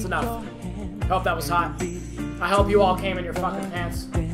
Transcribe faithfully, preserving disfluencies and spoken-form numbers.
enough. I hope that was hot. I hope you all came in your fucking pants.